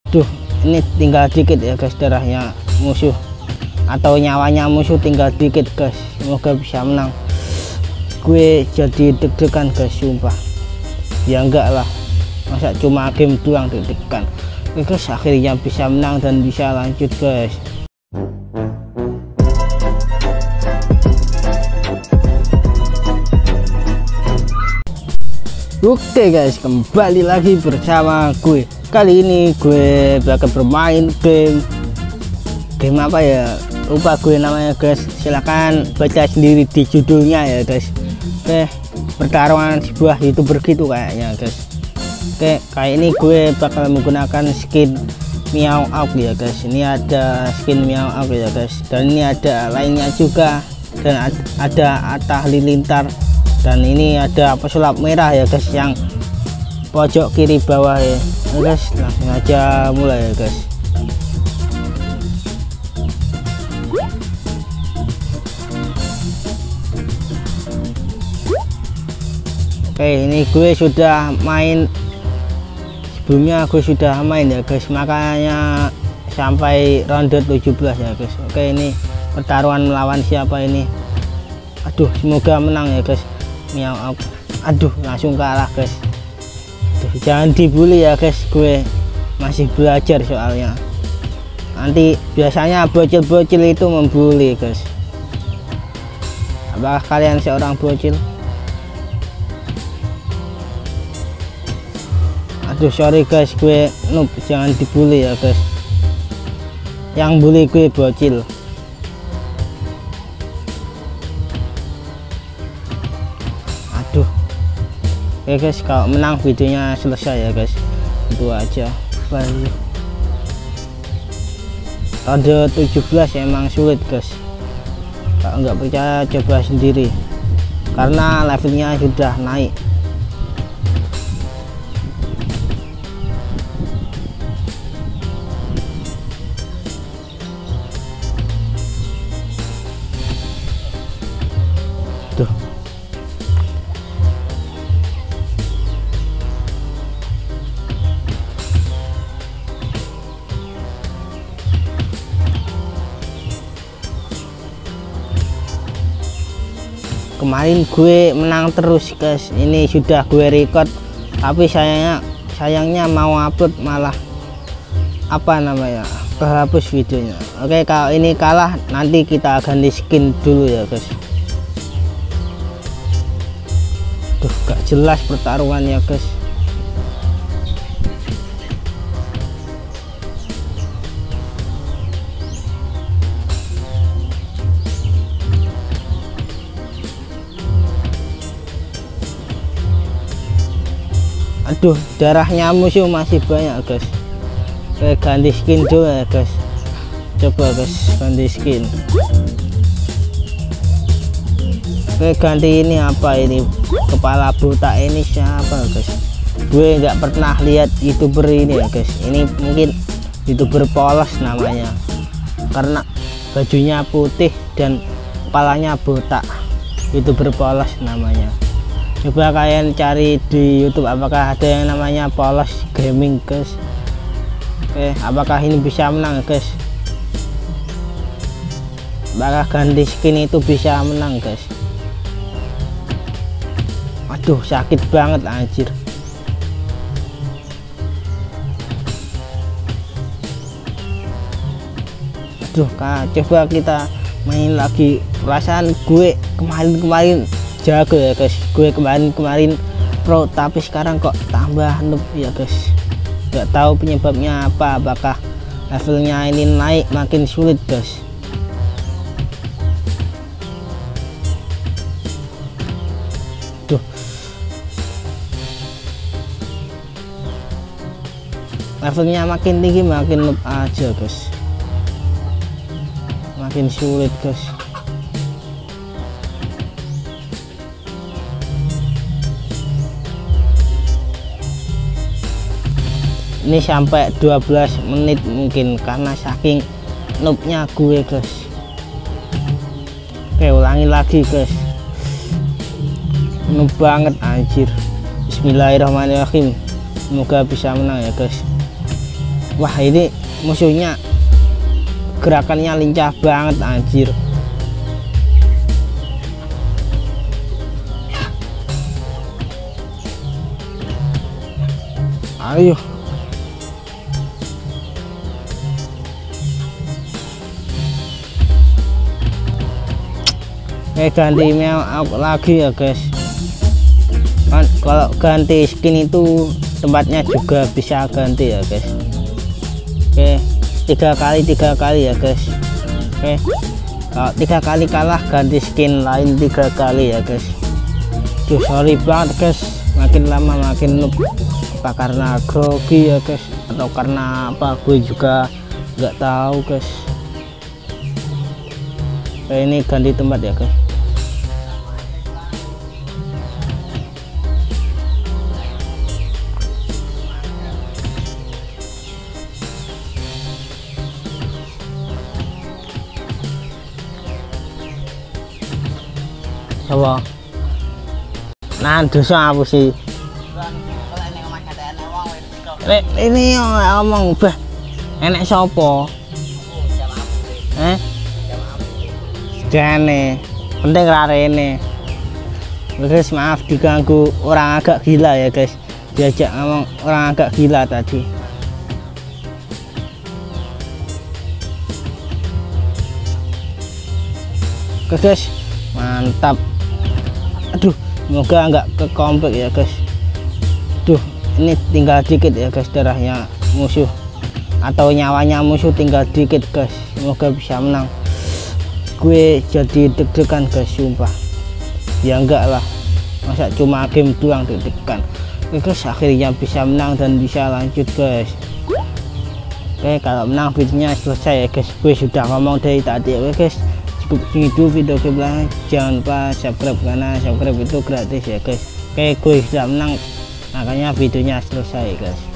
Duh, ini tinggal dikit ya guys, darahnya musuh atau nyawanya musuh tinggal dikit guys. Semoga bisa menang. Gue jadi deg-degan guys, sumpah. Ya enggak lah, masa cuma game doang deg-degan. Guys, akhirnya bisa menang dan bisa lanjut guys. Oke guys, kembali lagi bersama gue. Kali ini gue bakal bermain game apa ya, lupa gue namanya guys. Silahkan baca sendiri di judulnya ya guys. Oke, pertarungan sebuah YouTuber gitu kayaknya guys. Oke, kali ini gue bakal menggunakan skin Meow Out ya guys. Ini ada skin Meow Out ya guys, dan ini ada lainnya juga, dan ada Atta Halilintar. Dan ini ada pesulap merah ya guys, yang pojok kiri bawah ya. Nah, guys, langsung aja mulai ya guys. Oke, ini gue sudah main sebelumnya, gue sudah main ya guys, makanya sampai ronde 17 ya guys. Oke, ini pertarungan melawan siapa ini? Aduh, semoga menang ya guys. Meow Out. Aduh, langsung kalah guys. Aduh, jangan dibully ya guys, gue masih belajar soalnya. Nanti biasanya bocil-bocil itu membuli guys. Apakah kalian seorang bocil? Aduh, sorry guys, gue noob, jangan dibully ya guys. Yang bully gue bocil. Oke guys, kalau menang videonya selesai ya guys. Itu aja. Bye. Ronde 17 emang sulit guys. Kalau nggak percaya coba sendiri, karena levelnya sudah naik. Tuh. Kemarin gue menang terus guys. Ini sudah gue record, tapi sayangnya mau upload malah apa namanya, kehapus videonya. Oke, kalau ini kalah nanti kita ganti skin dulu ya guys. Tuh, gak jelas pertarungannya guys. Aduh, darahnya musuh masih banyak guys. Oke, ganti skin dulu ya guys. Coba guys, ganti skin. Oke, ganti ini apa ini, kepala botak ini siapa guys? Gue nggak pernah lihat YouTuber ini ya guys. Ini mungkin YouTuber polos namanya, karena bajunya putih dan kepalanya botak. YouTuber polos namanya. Coba kalian cari di YouTube apakah ada yang namanya polos gaming guys. Oke, apakah ini bisa menang guys? Apakah ganti skin itu bisa menang guys? Aduh, sakit banget anjir. Aduh, coba kita main lagi. Perasaan gue kemarin jago ya guys. Gue kemarin pro, tapi sekarang kok tambah noob ya guys. Gak tahu penyebabnya apa. Apakah levelnya ini naik makin sulit guys? Tuh, levelnya makin tinggi makin noob aja guys. Makin sulit guys. Ini sampai 12 menit mungkin, karena saking noobnya gue guys. Oke, ulangi lagi guys. Noob banget anjir. Bismillahirrahmanirrahim. Semoga bisa menang ya guys. Wah, ini musuhnya gerakannya lincah banget anjir. Ayo. Ganti out lagi ya guys. Kan kalau ganti skin itu tempatnya juga bisa ganti ya guys. Oke, 3 kali ya guys. Oke, kalau 3 kali kalah ganti skin lain 3 kali ya guys. Duh, sorry banget guys, makin lama makin noob. Apa karena grogi ya guys, atau karena apa gue juga nggak tahu guys. Oke, ini ganti tempat ya guys. Coba nah dosa apa sih ini ngomong bah enek sopo jane penting rarene guys. Maaf diganggu orang agak gila ya guys, diajak ngomong orang agak gila tadi. Oke guys, mantap. Aduh, semoga nggak ke komplek ya guys. Duh, ini tinggal dikit ya guys darahnya musuh atau nyawanya musuh, tinggal dikit guys. Semoga bisa menang. Gue jadi deg-degan guys, sumpah. Ya enggak lah, masa cuma game doang deg-degan. Oke guys, akhirnya bisa menang dan bisa lanjut guys. Oke, kalau menang videonya selesai ya guys. Gue sudah ngomong dari tadi ya guys. Itu video kebelah, jangan lupa subscribe karena subscribe itu gratis ya guys. Oke, gue sudah menang, makanya videonya selesai guys.